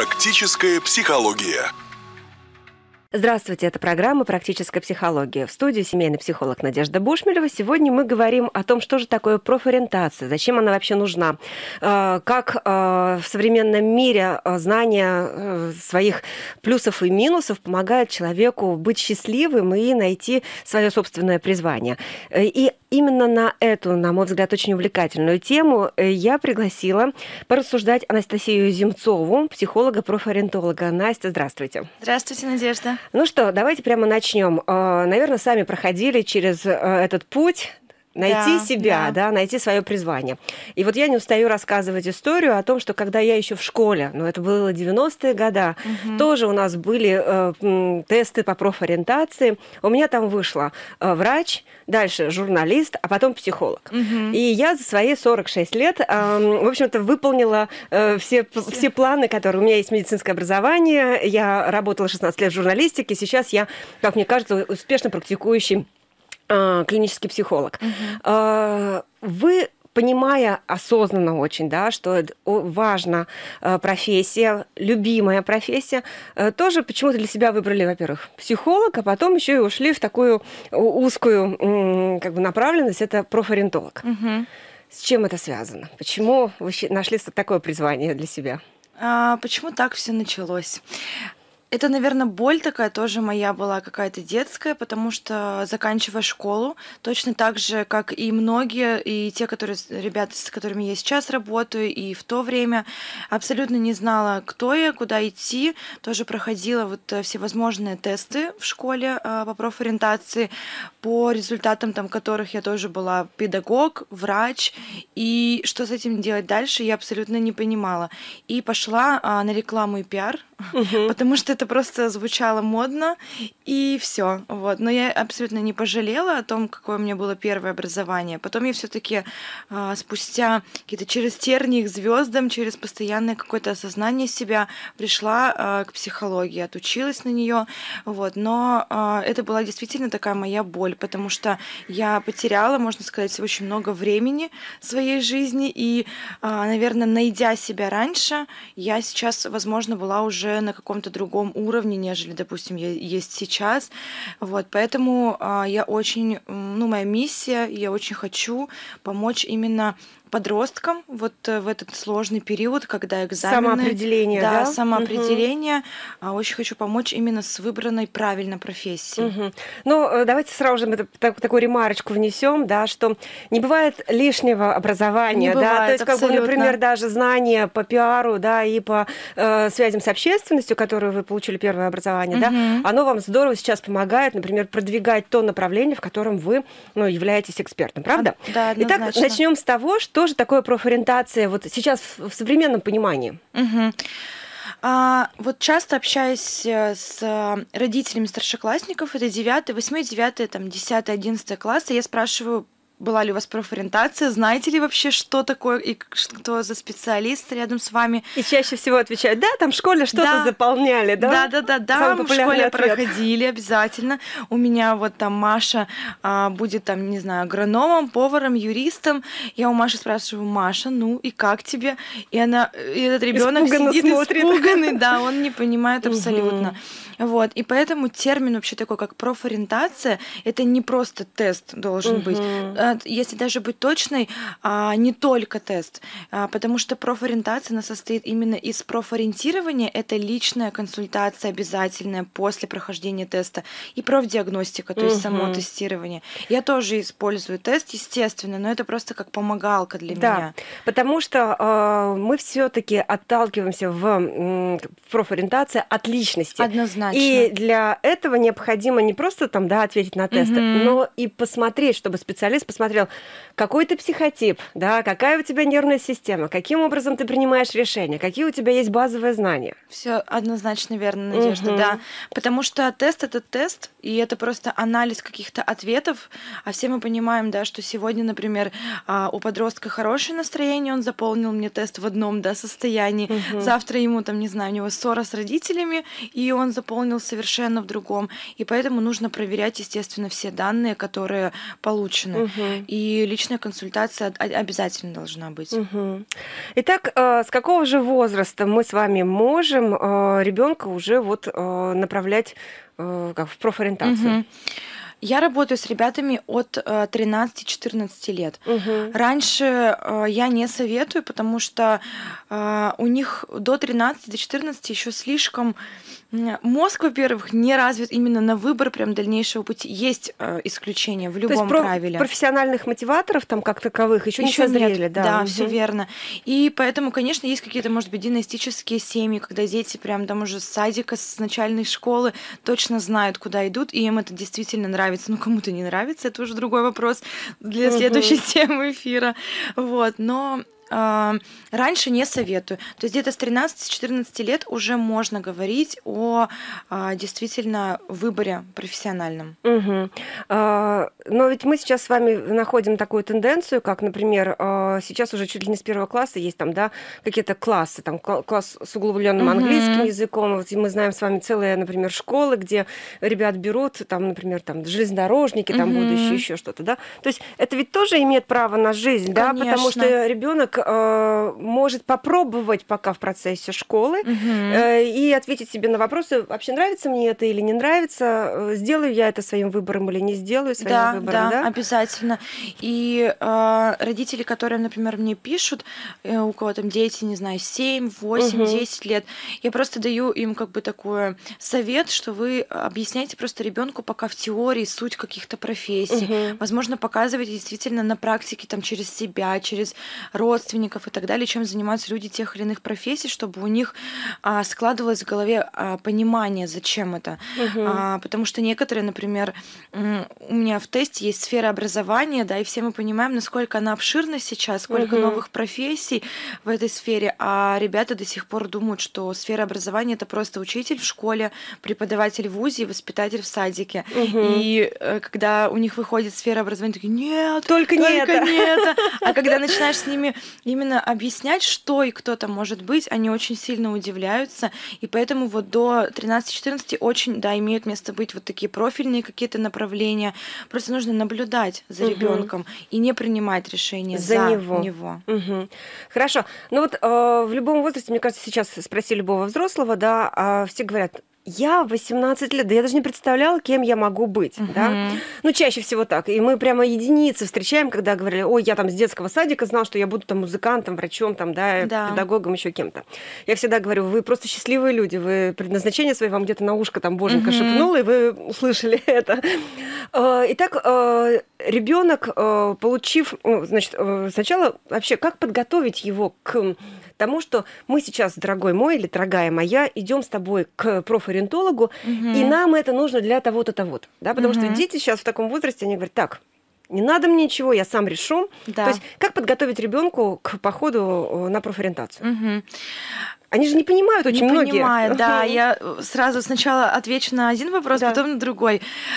Практическая психология. Здравствуйте, это программа «Практическая психология». В студии семейный психолог Надежда Бушмелева. Сегодня мы говорим о том, что же такое профориентация, зачем она вообще нужна, как в современном мире знание своих плюсов и минусов помогает человеку быть счастливым и найти свое собственное призвание. И именно на эту, на мой взгляд, очень увлекательную тему я пригласила порассуждать Анастасию Земцову, психолога-профориентолога. Настя, здравствуйте. Здравствуйте, Надежда. Ну что, давайте прямо начнем. Наверное, сами проходили через этот путь. Найти себя, найти свое призвание. И вот я не устаю рассказывать историю о том, что когда я еще в школе, это было 90-е годы, тоже у нас были тесты по профориентации. У меня там вышло врач, дальше журналист, а потом психолог. И я за свои 46 лет, в общем-то, выполнила все планы, которые... У меня есть медицинское образование, я работала 16 лет в журналистике, сейчас я, как мне кажется, успешно практикующий клинический психолог. Вы, понимая осознанно очень, что важна профессия, любимая профессия, тоже почему-то для себя выбрали, во-первых, психолог, а потом еще и ушли в такую узкую направленность, это профориентолог. С чем это связано? Почему вы нашли такое призвание для себя? Почему так все началось? Это, наверное, боль такая тоже моя была какая-то детская, потому что, заканчивая школу, точно так же, как и многие, и те, ребята, с которыми я сейчас работаю, и в то время абсолютно не знала, кто я, куда идти, тоже проходила всевозможные тесты в школе по профориентации, по результатам которых я тоже была педагог, врач, и что с этим делать дальше, я абсолютно не понимала. И пошла на рекламу и пиар, потому что это просто звучало модно, и все. Но я абсолютно не пожалела о том, какое у меня было первое образование. Потом я все-таки спустя какие-то через тернии к звездам, через постоянное какое-то осознание себя пришла к психологии, отучилась на нее. Но это была действительно такая моя боль, потому что я потеряла, можно сказать, очень много времени в своей жизни, и, наверное, найдя себя раньше, я сейчас, возможно, была уже на каком-то другом уровне, нежели, допустим, я есть сейчас. Поэтому я очень, моя миссия, я очень хочу помочь именно подросткам в этот сложный период, когда экзамены... Самоопределение, да? Самоопределение. Очень хочу помочь именно с выбранной правильно профессией. Давайте сразу же такую ремарочку внесем, что не бывает лишнего образования. Не бывает, то есть, например, даже знания по пиару, и по связям с общественностью, которые вы получили первое образование, оно вам здорово сейчас помогает, например, продвигать то направление, в котором вы являетесь экспертом, правда? Да, однозначно. Итак, начнем с того, что же такое профориентация сейчас в современном понимании? Часто общаясь с родителями старшеклассников, это 9, 8, 9, 10, 11 классы, я спрашиваю, была ли у вас профориентация, знаете ли вообще, что такое и кто за специалист рядом с вами? И чаще всего отвечают, там в школе что-то заполняли, да? Да, мы в школе проходили обязательно. У меня там Маша будет не знаю, агрономом, поваром, юристом. Я у Маши спрашиваю, Маша, и как тебе? И этот ребенок сидит испуганный, он не понимает абсолютно. И поэтому термин вообще такой, как профориентация, это не просто тест должен быть. Если даже быть точной, не только тест, потому что профориентация, она состоит именно из профориентирования, это личная консультация обязательная после прохождения теста, и профдиагностика, то есть само тестирование. Я тоже использую тест, естественно, но это просто как помогалка для меня. Потому что мы все-таки отталкиваемся в профориентации от личности. Однозначно. И для этого необходимо не просто ответить на тесты, но и посмотреть, чтобы специалист посмотрел, какой ты психотип, какая у тебя нервная система, каким образом ты принимаешь решения, какие у тебя есть базовые знания. Все однозначно верно, Надежда, да. Потому что тест — это тест, и это просто анализ каких-то ответов. А все мы понимаем, что сегодня, например, у подростка хорошее настроение, он заполнил мне тест в одном состоянии. Завтра ему, не знаю, у него ссора с родителями, и он заполнил совершенно в другом. И поэтому нужно проверять, естественно, все данные, которые получены. и личная консультация обязательно должна быть. Итак, с какого же возраста мы с вами можем ребенка уже вот направлять как в профориентацию? Я работаю с ребятами от 13-14 лет. Раньше я не советую, потому что у них до 13-14 еще слишком мозг, во-первых, не развит именно на выбор прям дальнейшего пути. Есть исключения в любом правиле. Профессиональных мотиваторов там как таковых еще не созрели, нет. Да, все верно. И поэтому, конечно, есть какие-то, может быть, династические семьи, когда дети прям там уже с садика, с начальной школы точно знают, куда идут, и им это действительно нравится. Ну, кому-то не нравится, это уже другой вопрос для следующей темы эфира. Вот, но раньше не советую. То есть где-то с 13-14 лет уже можно говорить о действительно выборе профессиональном. Но ведь мы сейчас с вами находим такую тенденцию, как, например, сейчас уже чуть ли не с первого класса есть там, да, какие-то классы, там класс с углубленным английским языком. Вот мы знаем с вами целые, например, школы, где ребят берут, там, например, там железнодорожники, там будущее, еще что-то, да. То есть это ведь тоже имеет право на жизнь, да, потому что ребенок может попробовать пока в процессе школы и ответить себе на вопросы, вообще нравится мне это или не нравится, сделаю я это своим выбором или не сделаю своим выбором. Да, обязательно. И родители, которые, например, мне пишут, у кого там дети, не знаю, 7, 8, 10 лет, я просто даю им как бы такой совет, что вы объясняете просто ребенку пока в теории суть каких-то профессий. Возможно, показываете действительно на практике там через себя, через родственников и так далее, чем занимаются люди тех или иных профессий, чтобы у них складывалось в голове понимание, зачем это. Потому что некоторые, например, у меня в тесте есть сфера образования, да, и все мы понимаем, насколько она обширна сейчас, сколько новых профессий в этой сфере, а ребята до сих пор думают, что сфера образования — это просто учитель в школе, преподаватель в вузе и воспитатель в садике. И когда у них выходит сфера образования, такие: нет, только не это. А когда начинаешь с ними именно объяснять, что и кто там может быть, они очень сильно удивляются, и поэтому вот до 13-14 очень, да, имеют место быть вот такие профильные какие-то направления. Просто нужно наблюдать за ребенком и не принимать решения за него. Хорошо. Ну вот в любом возрасте, мне кажется, сейчас спроси любого взрослого, да, все говорят: я в 18 лет, да я даже не представляла, кем я могу быть, да? Ну, чаще всего так. И мы прямо единицы встречаем, когда говорили: ой, я там с детского садика знал, что я буду там музыкантом, врачом, там, да, педагогом, еще кем-то. Я всегда говорю: вы просто счастливые люди, вы предназначение свое вам где-то на ушко там боженька шепнула, и вы услышали это. Итак, ребенок, получив, значит, сначала вообще, как подготовить его к тому, что мы сейчас, дорогой мой или дорогая моя, идем с тобой к профориентологу, и нам это нужно для того-то, того-то. Да? Потому что дети сейчас в таком возрасте, они говорят: так, не надо мне ничего, я сам решу. То есть как подготовить ребенку к походу на профориентацию? Они же не понимают, очень многие. Не понимают, да. Я сразу сначала отвечу на один вопрос, потом на другой.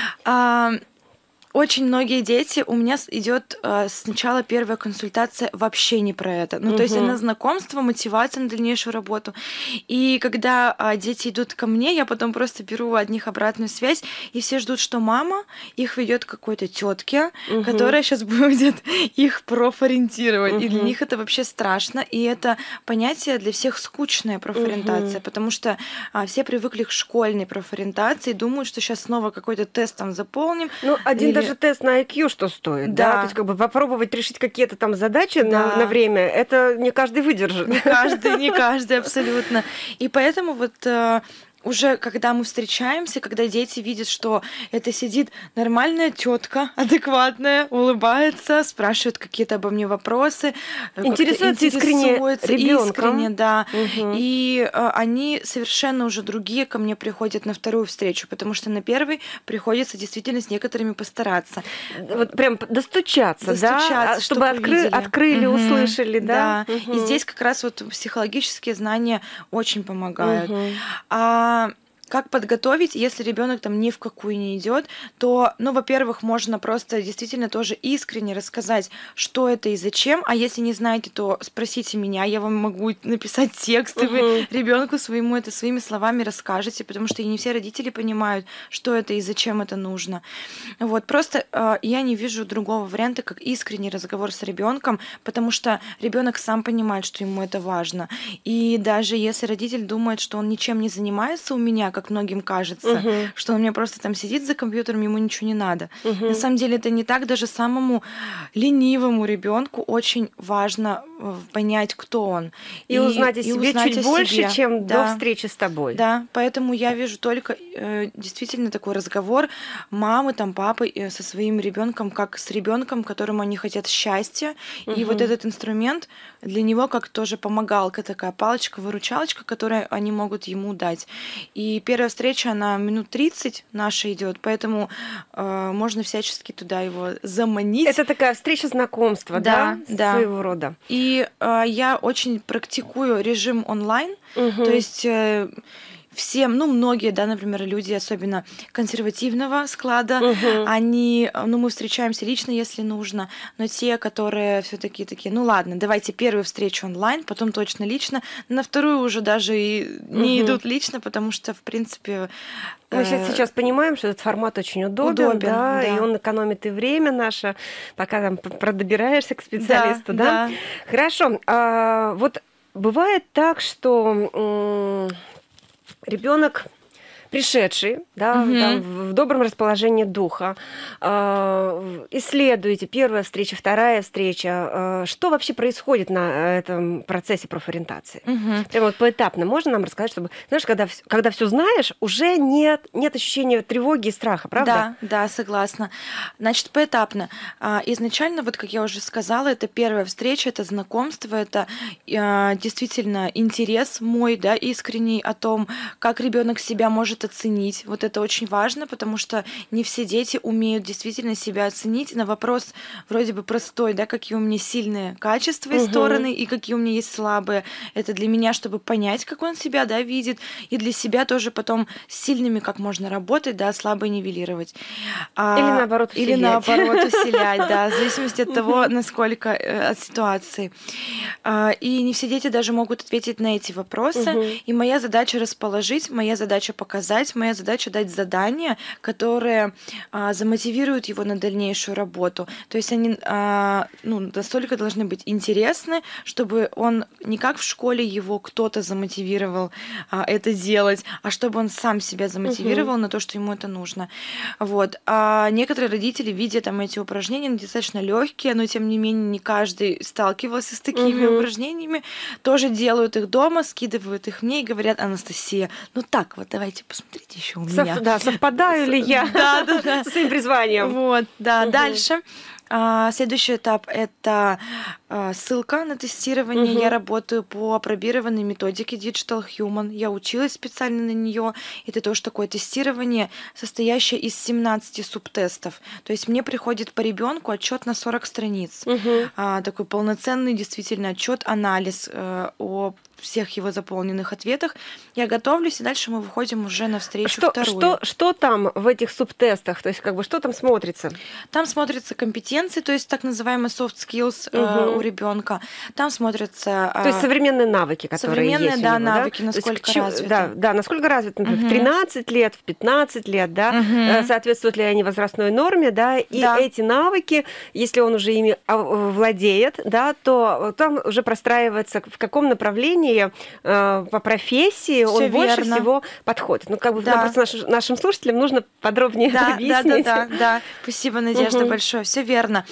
Очень многие дети, у меня идет сначала первая консультация вообще не про это. Ну, то есть она знакомство, мотивация на дальнейшую работу. И когда дети идут ко мне, я потом просто беру от них обратную связь, и все ждут, что мама их ведет к какой-то тетке, которая сейчас будет их профориентировать. И для них это вообще страшно. И это понятие для всех скучная профориентация, потому что все привыкли к школьной профориентации, думают, что сейчас снова какой-то тест там заполним. Ну, один даже тест на IQ что стоит, да? То есть как бы попробовать решить какие-то там задачи на время, это не каждый выдержит. Не каждый абсолютно. И поэтому вот уже когда мы встречаемся, когда дети видят, что это сидит нормальная тетка, адекватная, улыбается, спрашивает какие-то обо мне вопросы, интересуется искренне, да. И они совершенно уже другие ко мне приходят на вторую встречу, потому что на первой приходится действительно с некоторыми постараться. Вот прям достучаться, да? Чтобы открыли, услышали, да? И здесь как раз вот психологические знания очень помогают. Как подготовить, если ребенок там ни в какую не идет, то, ну, во-первых, можно просто действительно тоже искренне рассказать, что это и зачем, а если не знаете, то спросите меня, я вам могу написать текст, и вы ребенку своему это своими словами расскажете, потому что и не все родители понимают, что это и зачем это нужно. Вот, просто я не вижу другого варианта, как искренний разговор с ребенком, потому что ребенок сам понимает, что ему это важно. И даже если родитель думает, что он ничем не занимается у меня, как многим кажется, что он мне просто там сидит за компьютером, ему ничего не надо. На самом деле это не так, даже самому ленивому ребенку очень важно понять, кто он. И узнать о себе чуть больше, себе. чем до встречи с тобой. Да, поэтому я вижу только действительно такой разговор мамы, там, папы со своим ребенком, как с ребенком, которому они хотят счастья. И вот этот инструмент для него как тоже помогалка, такая палочка-выручалочка, которую они могут ему дать. И первая встреча, она минут 30 наша идет, поэтому можно всячески туда его заманить. Это такая встреча знакомства, да? Своего рода. И я очень практикую режим онлайн, то есть всем, ну, многие, да, например, люди, особенно консервативного склада, они, ну, мы встречаемся лично, если нужно, но те, которые все-таки такие, ну, ладно, давайте первую встречу онлайн, потом точно лично, на вторую уже даже и не идут лично, потому что, в принципе... Мы сейчас понимаем, что этот формат очень удобен, да, и он экономит и время наше, пока там продобираешься к специалисту, да? Хорошо. Вот бывает так, что ребенок, пришедший, да, там, в добром расположении духа, исследуете первая встреча, вторая встреча. Что вообще происходит на этом процессе профориентации? Прямо вот поэтапно можно нам рассказать, чтобы, знаешь, когда все знаешь, уже нет ощущения тревоги и страха, правда? Да, согласна. Значит, поэтапно. Изначально, вот как я уже сказала, это первая встреча, это знакомство, это действительно интерес мой, да, искренний о том, как ребенок себя может оценить. Вот это очень важно, потому что не все дети умеют действительно себя оценить. На вопрос вроде бы простой, да, какие у меня сильные качества и стороны, и какие у меня есть слабые. Это для меня, чтобы понять, как он себя, да, видит, и для себя тоже потом с сильными как можно работать, да, слабые нивелировать. Или наоборот усилять, да, в зависимости от того, насколько от ситуации. И не все дети даже могут ответить на эти вопросы. И моя задача расположить, моя задача показать, моя задача дать задания, которые замотивируют его на дальнейшую работу. То есть они настолько должны быть интересны, чтобы он не как в школе его кто-то замотивировал это делать, а чтобы он сам себя замотивировал на то, что ему это нужно. Вот. А некоторые родители, видя там эти упражнения, достаточно легкие, но тем не менее не каждый сталкивался с такими упражнениями, тоже делают их дома, скидывают их мне и говорят: Анастасия, ну так вот, давайте посмотрите еще у меня. Да, совпадаю ли я со своим призванием. Вот, да. Дальше. Следующий этап — это ссылка на тестирование. Я работаю по апробированной методике Digital Human. Я училась специально на нее. Это тоже такое тестирование, состоящее из 17 субтестов. То есть мне приходит по ребенку отчет на 40 страниц. Такой полноценный действительно отчет, анализ о всех его заполненных ответах. Я готовлюсь, и дальше мы выходим уже на встречу вторую. Что там в этих субтестах? То есть, что там смотрится? Там смотрятся компетенции, то есть так называемые soft skills у ребенка. Там смотрятся... То есть современные навыки, которые есть у него, да, навыки, насколько развиты. Да, насколько развиты, например, в 13 лет, в 15 лет, да, соответствуют ли они возрастной норме, да, и эти навыки, если он уже ими владеет, да, то там уже простраивается, в каком направлении по профессии он больше всего подходит. Ну, просто нашим слушателям нужно подробнее объяснить. Да. Спасибо, Надежда, большое. Все верно.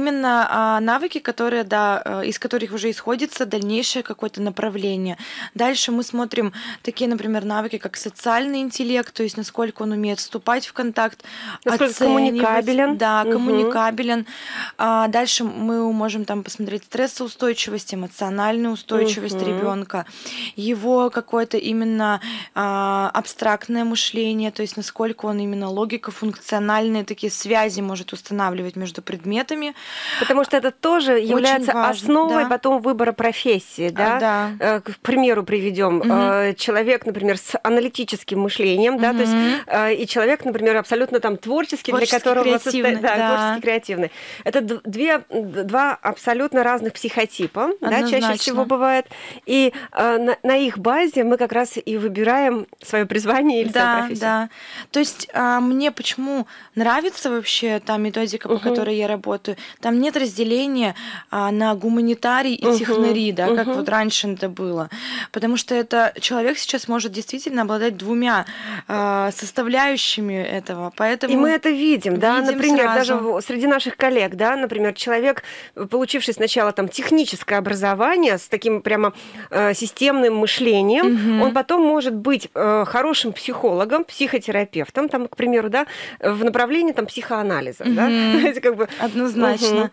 Именно навыки, которые, из которых уже исходится дальнейшее какое-то направление. Дальше мы смотрим такие, например, навыки, как социальный интеллект, то есть насколько он умеет вступать в контакт, насколько коммуникабелен. Да, коммуникабелен. Дальше мы можем там посмотреть стрессоустойчивость, эмоциональную устойчивость ребенка. ребенка, его какое-то именно абстрактное мышление, то есть насколько он именно логико-функциональные такие связи может устанавливать между предметами. Потому что это тоже является важно, основой да. потом выбора профессии. Да? Да. К примеру приведем. Человек, например, с аналитическим мышлением, да, то есть, и человек, например, абсолютно там творческий, для которого креативный, да. творческий, креативный. Это два абсолютно разных психотипа, да, чаще всего бывает. И на их базе мы как раз и выбираем свое призвание или свою профессию. Да. То есть мне почему нравится вообще та методика, по которой я работаю, там нет разделения на гуманитарий и технари, да, как вот раньше это было. Потому что это человек сейчас может действительно обладать двумя составляющими этого. Поэтому и мы это видим, да, например, сразу. даже среди наших коллег, да, например, человек, получивший сначала там техническое образование с таким прямо системным мышлением, он потом может быть хорошим психологом, психотерапевтом, там, к примеру, да, в направлении там психоанализа, да, как бы. Однозначно.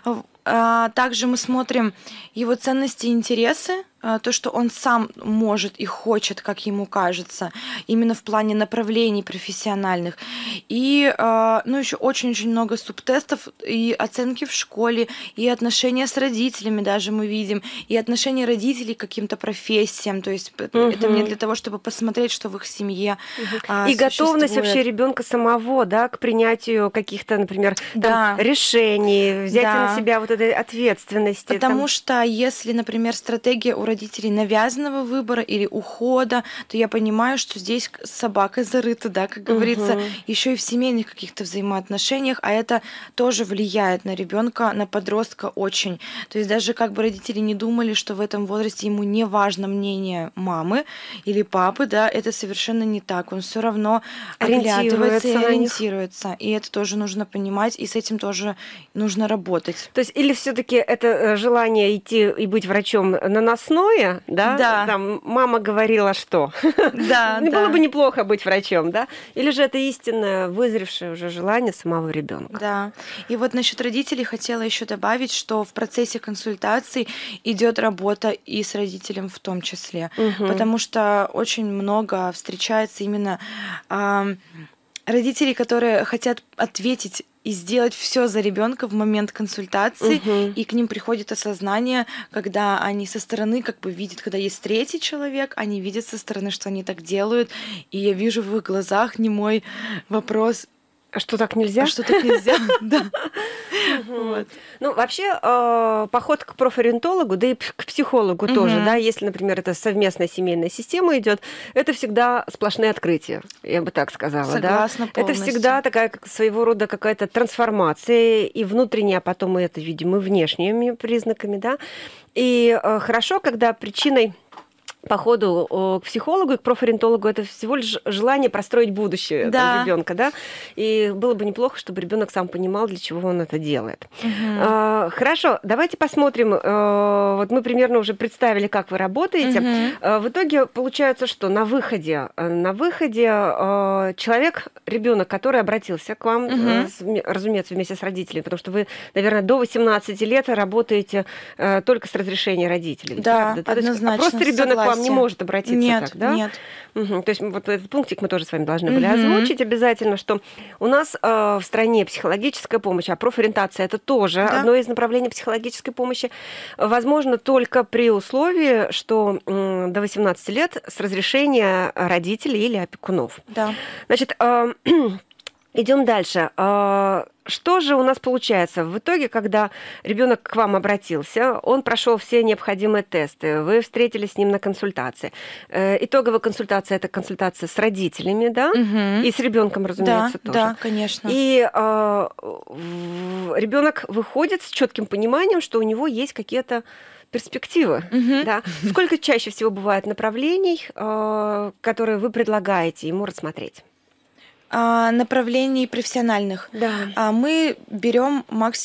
Также мы смотрим его ценности и интересы, то, что он сам может и хочет, как ему кажется, именно в плане направлений профессиональных. И еще очень-очень много субтестов и оценки в школе, и отношения с родителями даже мы видим, и отношения родителей к каким-то профессиям. То есть это мне для того, чтобы посмотреть, что в их семье и готовность вообще ребенка самого, да, к принятию каких-то, например, там, решений, взять на себя вот этой ответственности. Потому что если, например, стратегия у родителей навязанного выбора или ухода, то я понимаю, что здесь с собакой зарыто, да, как говорится, еще и в семейных каких-то взаимоотношениях, а это тоже влияет на ребенка, на подростка очень. То есть даже как бы родители не думали, что в этом возрасте ему не важно мнение мамы или папы, да, это совершенно не так. Он все равно оглядывается и ориентируется. И это тоже нужно понимать, и с этим тоже нужно работать. То есть или все-таки это желание идти и быть врачом наносное, да? Да. Там мама говорила, что было бы неплохо быть врачом, да? Или же это истинное вызревшее уже желание самого ребенка? Да. И вот насчет родителей хотела еще добавить, что в процессе консультаций идет работа и с родителем в том числе, потому что очень много встречается именно родителей, которые хотят ответить и сделать все за ребенка в момент консультации, и к ним приходит осознание, когда они со стороны как бы видят, когда есть третий человек, они видят со стороны, что они так делают, и я вижу в их глазах немой вопрос: а что так нельзя? А что так нельзя, да. Ну, вообще, поход к профориентологу, да и к психологу тоже, да, если, например, это совместная семейная система идет, это всегда сплошные открытия, я бы так сказала. Согласна полностью. Это всегда такая своего рода какая-то трансформация, и внутренняя, а потом мы это видим, и внешними признаками, да. И хорошо, когда причиной по ходу к психологу и к профориентологу это всего лишь желание простроить будущее ребенка, да. И было бы неплохо, чтобы ребенок сам понимал, для чего он это делает. Хорошо, давайте посмотрим. Вот мы примерно уже представили, как вы работаете. В итоге получается, что на выходе человек, ребенок, который обратился к вам, разумеется, вместе с родителями, потому что вы, наверное, до 18 лет работаете только с разрешения родителей. Да, однозначно. Просто ребенок к вам не может обратиться так, да? Нет. То есть вот этот пунктик мы тоже с вами должны были озвучить обязательно, что у нас в стране психологическая помощь, а профориентация это тоже одно из направлений психологической помощи, возможно только при условии, что до 18 лет с разрешения родителей или опекунов. Да. Значит, идем дальше. Что же у нас получается? В итоге, когда ребенок к вам обратился, он прошел все необходимые тесты, вы встретились с ним на консультации. Итоговая консультация – это консультация с родителями, да? И с ребенком, разумеется, тоже. Да, конечно. И ребенок выходит с четким пониманием, что у него есть какие-то перспективы. Да? Сколько чаще всего бывает направлений, которые вы предлагаете ему рассмотреть? Направлений профессиональных. Да. Мы берем максимум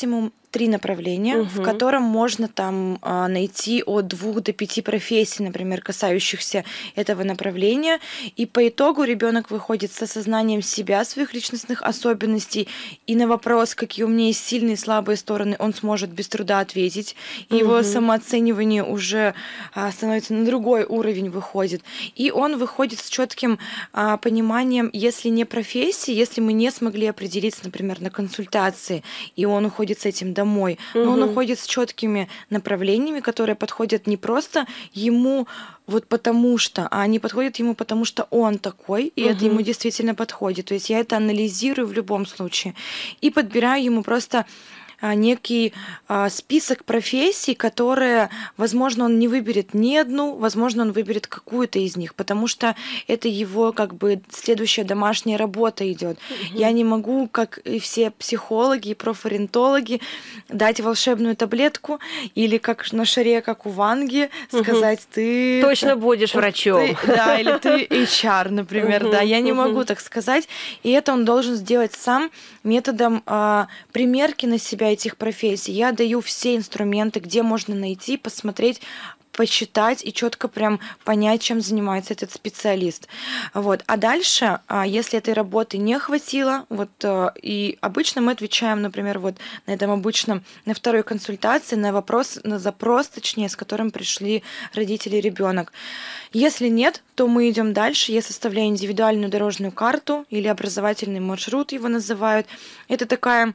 3 направления, в котором можно там найти от 2 до 5 профессий, например, касающихся этого направления. И по итогу ребенок выходит с осознанием себя, своих личностных особенностей, и на вопрос, какие у меня есть сильные и слабые стороны, он сможет без труда ответить. И его самооценивание уже становится на другой уровень, выходит. И он выходит с четким пониманием, если не профессии, если мы не смогли определиться, например, на консультации, и он уходит с этим домой, но он уходит с четкими направлениями, которые подходят не просто ему вот потому что, а они подходят ему потому что он такой, и это ему действительно подходит. То есть я это анализирую в любом случае и подбираю ему просто некий список профессий, которые, возможно, он не выберет ни одну, возможно, он выберет какую-то из них, потому что это его как бы следующая домашняя работа идет. Я не могу, как и все психологи и профориентологи, дать волшебную таблетку или как на шаре, как у Ванги, сказать, ты точно будешь врачом. Да, или ты HR, например, да, я не могу так сказать, и это он должен сделать сам методом примерки на себя этих профессий. Я даю все инструменты, где можно найти, посмотреть, почитать и четко прям понять, чем занимается этот специалист. Вот. А дальше, если этой работы не хватило, вот, и обычно мы отвечаем, например, вот на этом обычном, на второй консультации, на вопрос, на запрос, точнее, с которым пришли родители и ребенок. Если нет, то мы идем дальше. Я составляю индивидуальную дорожную карту или образовательный маршрут его называют. Это такая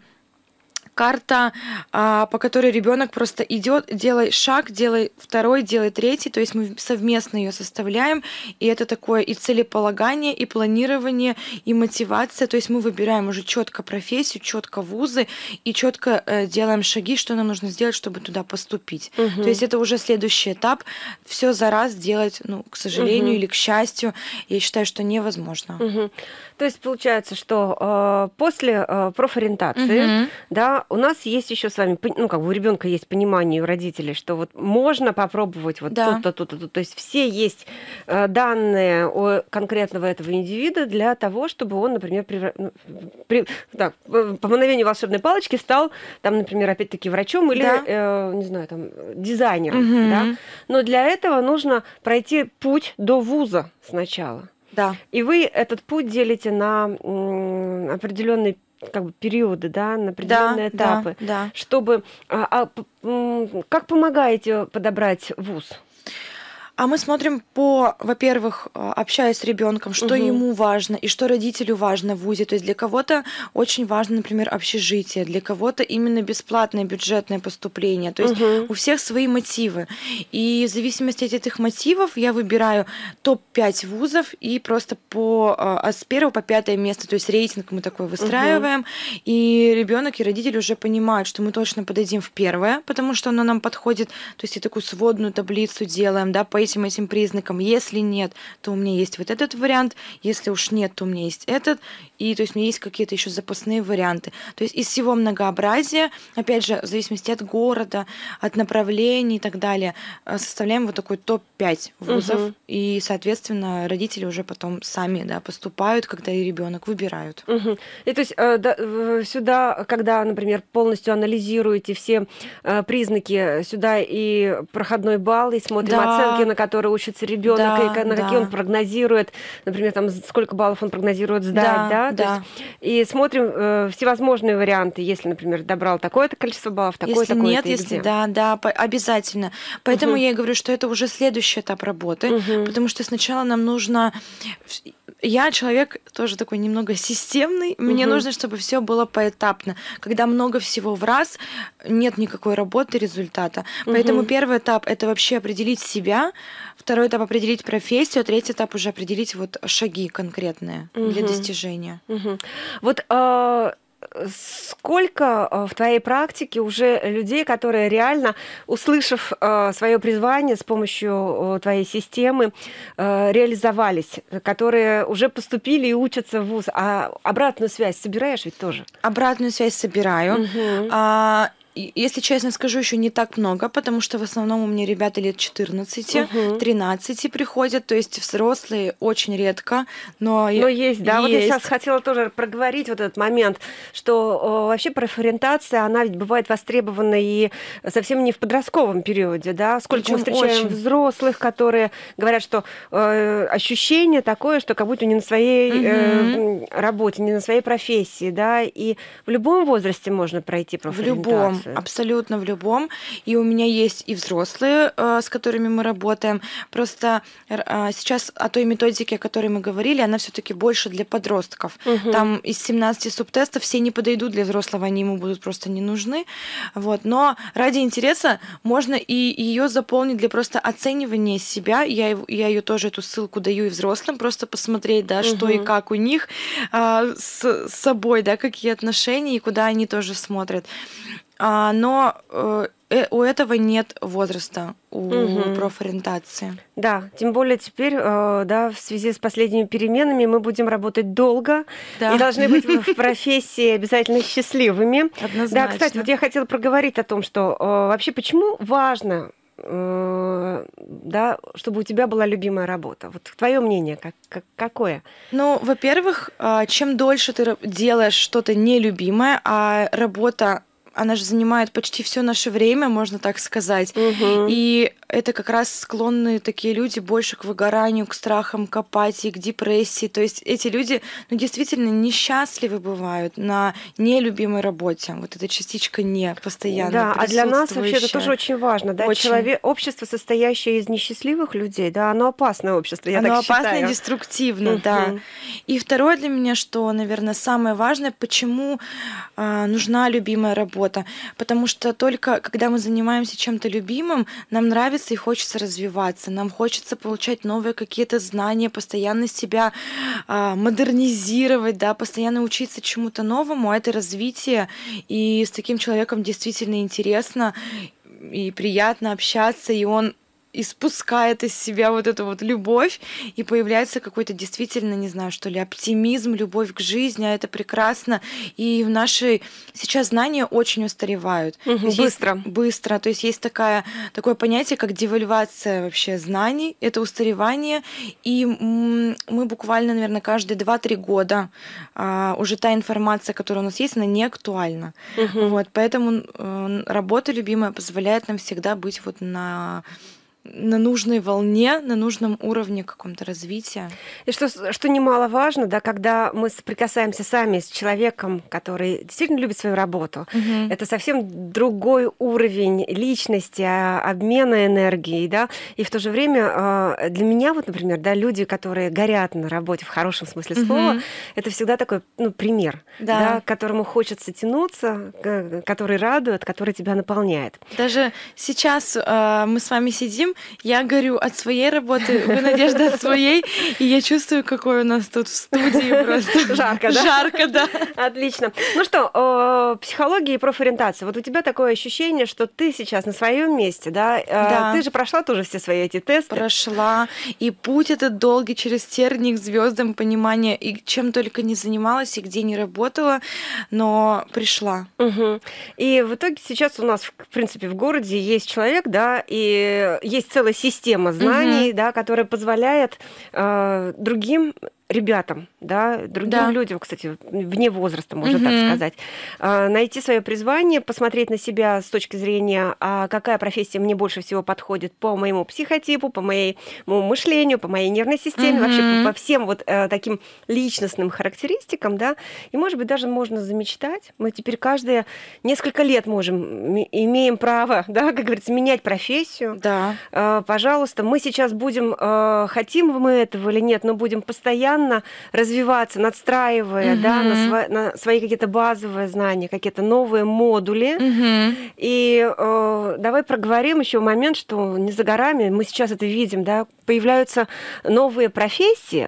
карта, по которой ребенок просто идет, делай шаг, делай второй, делай третий, то есть мы совместно ее составляем, и это такое и целеполагание, и планирование, и мотивация, то есть мы выбираем уже четко профессию, четко вузы, и четко делаем шаги, что нам нужно сделать, чтобы туда поступить. То есть это уже следующий этап. Все за раз делать, ну, к сожалению или к счастью, я считаю, что невозможно. То есть получается, что после профориентации, да, у нас есть еще с вами, ну, как бы у ребенка есть понимание у родителей, что вот можно попробовать вот тут-то, тут-то, тут. То есть все есть данные у конкретного этого индивида для того, чтобы он, например, по мановению волшебной палочки стал, там, например, опять-таки врачом или, не знаю, там, дизайнером. Да? Но для этого нужно пройти путь до вуза сначала. Да. И вы этот путь делите на определенные как бы периоды, да, на определенные этапы, чтобы как помогаете подобрать вуз? А мы смотрим по, во-первых, общаясь с ребенком, что ему важно и что родителю важно в вузе. То есть для кого-то очень важно, например, общежитие, для кого-то именно бесплатное бюджетное поступление. То есть у всех свои мотивы. И в зависимости от этих мотивов я выбираю топ-5 вузов и просто с 1 по 5 место, то есть рейтинг мы такой выстраиваем. И ребенок и родители уже понимают, что мы точно подойдем в первое, потому что оно нам подходит. То есть и такую сводную таблицу делаем, да, по этим признакам. Если нет, то у меня есть вот этот вариант. Если уж нет, то у меня есть этот. И то есть у меня есть какие-то еще запасные варианты. То есть из всего многообразия, опять же, в зависимости от города, от направлений и так далее, составляем вот такой топ-5 вузов. И, соответственно, родители уже потом сами, да, поступают, когда и ребенок выбирают. И то есть сюда, когда, например, полностью анализируете все признаки, сюда и проходной балл, и смотрим оценки, на которые учится ребенок, и на какие он прогнозирует, например, там сколько баллов он прогнозирует сдать, да? То есть, и смотрим всевозможные варианты, если, например, добрал такое-то количество баллов, такое-то, если нет, если обязательно. Поэтому я и говорю, что это уже следующий этап работы, потому что сначала нам нужно... Я человек тоже такой немного системный, мне нужно, чтобы все было поэтапно. Когда много всего в раз, нет никакой работы, результата. Поэтому первый этап — это вообще определить себя, второй этап — определить профессию, а третий этап — уже определить вот шаги конкретные для достижения. Вот сколько в твоей практике уже людей, которые реально, услышав свое призвание с помощью твоей системы, реализовались, которые уже поступили и учатся в вуз? А обратную связь собираешь ведь тоже? Обратную связь собираю. если честно скажу, еще не так много, потому что в основном у меня ребята лет 14, 13 приходят, то есть взрослые очень редко, но есть, да. Вот я сейчас хотела тоже проговорить вот этот момент, что вообще профориентация, она ведь бывает востребована и совсем не в подростковом периоде, да. Сколько мы встречаем взрослых, которые говорят, что ощущение такое, что как будто не на своей работе, не на своей профессии, да, и в любом возрасте можно пройти профориентацию. В любом, абсолютно в любом. И у меня есть и взрослые, с которыми мы работаем. Просто сейчас о той методике, о которой мы говорили, она все-таки больше для подростков. Там из 17 субтестов все не подойдут для взрослого, они ему будут просто не нужны. Вот. Но ради интереса можно и ее заполнить для просто оценивания себя. Я ее тоже, эту ссылку даю и взрослым, просто посмотреть, да, что и как у них с собой, да, какие отношения и куда они тоже смотрят. Но у этого нет возраста, у профориентации. Да, тем более теперь, да, в связи с последними переменами мы будем работать долго и должны быть в профессии обязательно счастливыми. Однозначно. Да, кстати, вот я хотела проговорить о том, что вообще почему важно, да, чтобы у тебя была любимая работа. Вот твое мнение какое? Ну, во-первых, чем дольше ты делаешь что-то нелюбимое, а работа, она же занимает почти все наше время, можно так сказать. И это как раз склонны такие люди больше к выгоранию, к страхам, к апатии, к депрессии. То есть эти люди, ну, действительно несчастливы бывают на нелюбимой работе. Вот эта частичка не постоянно присутствующая. А для нас вообще это тоже очень важно. Да? Очень. Общество, состоящее из несчастливых людей, да, оно опасное общество, я оно так считаю. Оно опасно и деструктивно, да. И второе для меня, что, наверное, самое важное, почему нужна любимая работа. Потому что только когда мы занимаемся чем-то любимым, нам нравится и хочется развиваться, нам хочется получать новые какие-то знания, постоянно себя модернизировать, да, постоянно учиться чему-то новому, а это развитие, и с таким человеком действительно интересно и приятно общаться, и он испускает из себя вот эту вот любовь, и появляется какой-то действительно, не знаю, что ли, оптимизм, любовь к жизни, а это прекрасно. И в наши сейчас знания очень устаревают. Быстро. То есть есть такое понятие, как девальвация вообще знаний, это устаревание, и мы буквально, наверное, каждые 2-3 года уже та информация, которая у нас есть, она не актуальна. Вот, поэтому работа любимая позволяет нам всегда быть вот на нужной волне, на нужном уровне каком-то развития. И что немаловажно, да, когда мы соприкасаемся сами с человеком, который действительно любит свою работу, это совсем другой уровень личности, обмена энергией, да, и в то же время для меня, вот, например, да, люди, которые горят на работе в хорошем смысле слова, это всегда такой, ну, пример, да, к которому хочется тянуться, который радует, который тебя наполняет. Даже сейчас мы с вами сидим, я горю от своей работы, вы, Надежда, от своей, и я чувствую, какой у нас тут в студии просто. Жарко, да? Жарко, да. Отлично. Ну что, психология и профориентация. Вот у тебя такое ощущение, что ты сейчас на своем месте, да? Да. Ты же прошла тоже все свои эти тесты. Прошла. И путь этот долгий через терник к звездам, понимание, и чем только не занималась, и где не работала, но пришла. И в итоге сейчас у нас, в принципе, в городе есть человек, да, и есть целая система знаний, да, которая позволяет другим ребятам, да, другим людям, кстати, вне возраста, можно так сказать, найти свое призвание, посмотреть на себя с точки зрения, какая профессия мне больше всего подходит по моему психотипу, по моему мышлению, по моей нервной системе, вообще по всем вот таким личностным характеристикам, да, и, может быть, даже можно замечтать. Мы теперь каждые несколько лет имеем право, да, как говорится, менять профессию. Да. Пожалуйста, мы сейчас будем, хотим мы этого или нет, но будем постоянно развиваться, надстраивая, да, на свои какие-то базовые знания, какие-то новые модули. И давай проговорим еще момент, что не за горами, мы сейчас это видим, да, появляются новые профессии,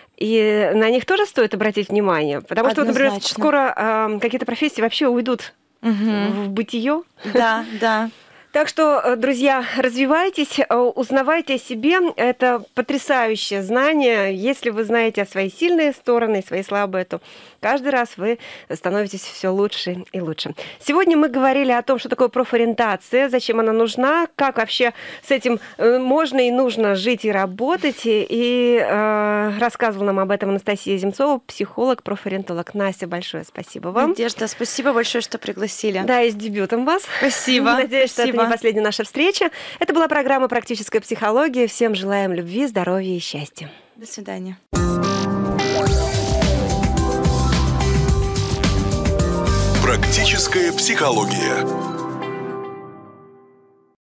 и на них тоже стоит обратить внимание, потому что, например, скоро какие-то профессии вообще уйдут в бытие. Да, да. Так что, друзья, развивайтесь, узнавайте о себе. Это потрясающее знание. Если вы знаете о свои сильные стороны и свои слабые, то каждый раз вы становитесь все лучше и лучше. Сегодня мы говорили о том, что такое профориентация, зачем она нужна, как вообще с этим можно и нужно жить и работать. И рассказывала нам об этом Анастасия Земцова, психолог, профориентолог. Настя, большое спасибо вам. Надежда, спасибо большое, что пригласили. Да, и с дебютом вас. Спасибо. Надеюсь, спасибо. что это не последняя наша встреча. Это была программа «Практическая психология». Всем желаем любви, здоровья и счастья. До свидания. Практическая психология.